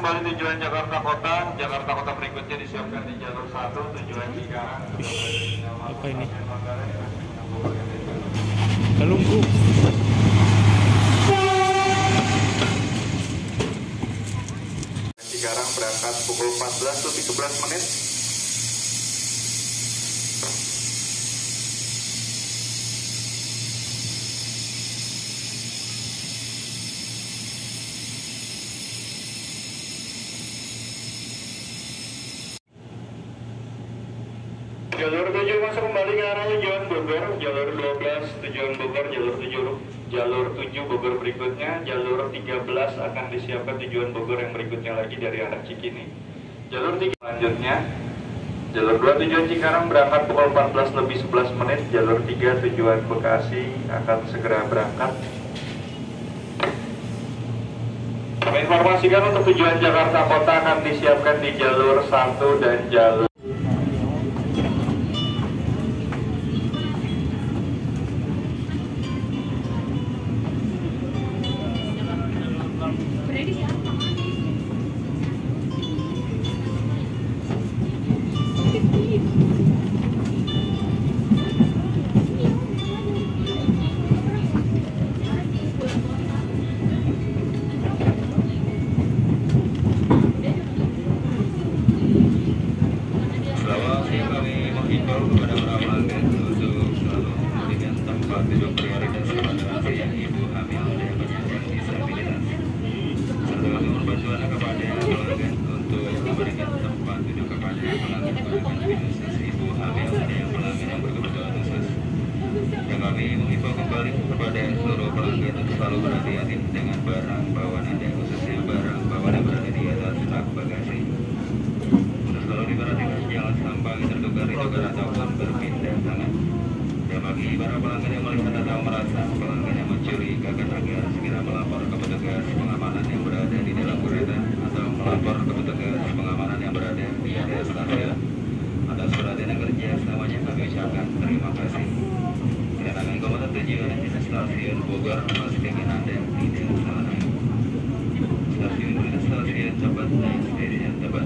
kembali tujuan Jakarta Kota. Jakarta Kota berikutnya disiapkan di jalur 1 tujuan Cikarang. Apa ini? Galunggu. Cikarang berangkat pukul 14 lebih 11 menit. Jalur 7 masuk kembali ke arah tujuan Bogor, jalur 12 tujuan Bogor, jalur 7 Bogor berikutnya, jalur 13 akan disiapkan tujuan Bogor yang berikutnya lagi dari arah Cikini. Jalur 3 selanjutnya, jalur 2 tujuan Cikarang berangkat pukul 14 lebih 11 menit, jalur 3 tujuan Bekasi akan segera berangkat. Kami informasikan untuk tujuan Jakarta Kota akan disiapkan di jalur 1 dan jalur kepada para pelanggan untuk selalu memberikan tempat duduk prioritas kepada pasien ibu hamil dan penyandang disabilitas. Serta mohon bantuan kepada pelanggan untuk memberikan tempat duduk kepada pelanggan khusus ibu hamil dan pelanggan yang berkebutuhan khusus. Dan kami mengimbau kembali kepada seluruh pelanggan untuk selalu berhati-hati dengan barang bawaan Anda, khususnya barang bawaan yang berada di atas rak bagasi. Selalu diperhatikan jangan sampai tertukar ataupun berpindah tangan. Dan bagi para pelanggan yang melihat atau merasa pelanggan yang mencurigakan agar segera melapor ke petugas pengamanan yang berada di dalam kereta atau melapor ke petugas pengamanan yang berada di area stasiun. Atas perhatian kerja semuanya kami ucapkan terima kasih. Kedatangan komuter tujuan di stasiun Bogor pastikan Anda tidak salah naik. Stasiun Tebet naik stasiun Tebet.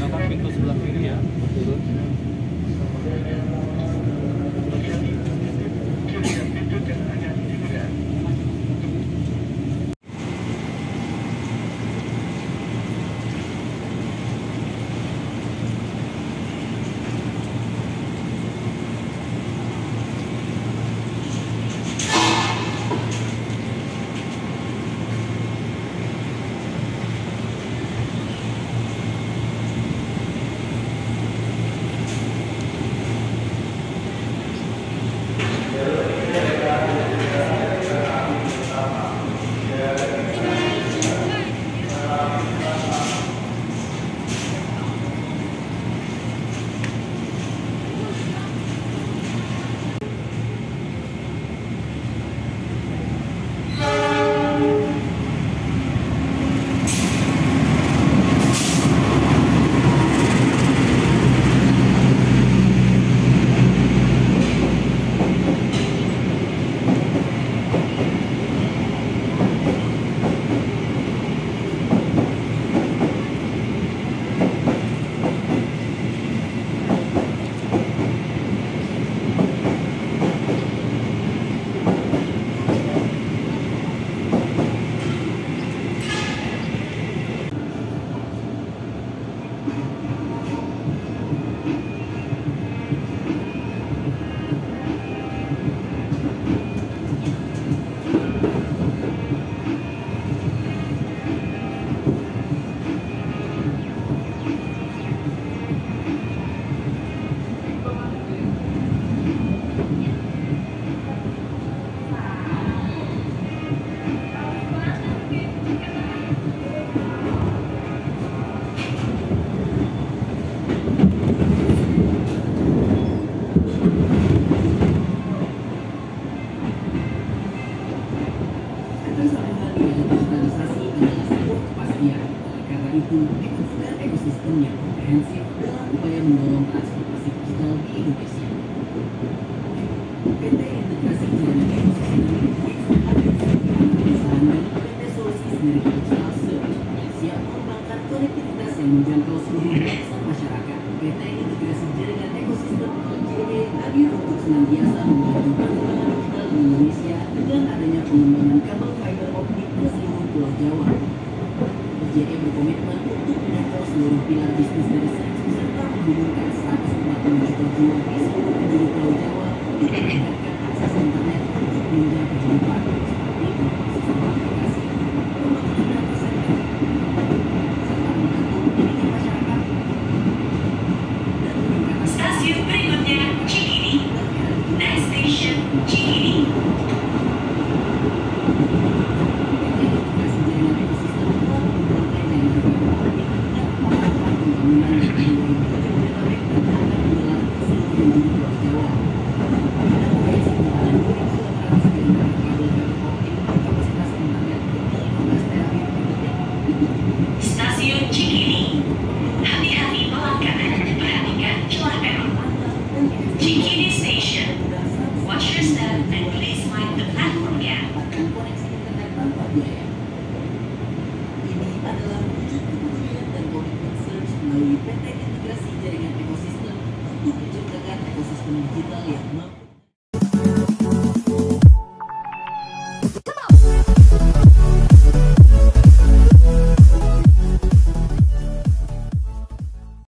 gunakan pintu sebelah kiri ya, turun. itu dibutuhkan ekosistem yang komprehensif dalam upaya mendorong transformasi digital di Indonesia. PT Integrasi Jaringan Ekosistem perusahaan dan PT Solusi Sinergi Digital Search yang siap mengembangkan konektivitas yang menjangkau seluruh lapisan masyarakat. PT Integrasi Jaringan Ekosistem (IJE) hadir untuk senantiasa membantu perkembangan digital di Indonesia dengan adanya pengembangan kabel fiber optik ke seluruh Pulau Jawa. IJE berkomitmen untuk menjangkau seluruh pilar bisnis dari Seks serta menghubungkan 140 juta jiwa di seluruh penjuru Pulau Jawa untuk meningkatkan akses internet untuk menunjang kehidupan seperti sistem aplikasi, pembangunan data center, serta membantu pendidikan masyarakat dan peningkatan Stasiun berikutnya Cikini. Next station Cikini. Stasiun Cikini. Hati-hati melangkah, perhatikan celah peron. Cikini Station. Watch your step and please mind the platform gap. Koneksi internet tanpa biaya. Ini adalah wujud kepedulian dan komitmen Search melalui PT Integrasi Jaringan Ekosistem untuk menciptakan ekosistem digital yang mampu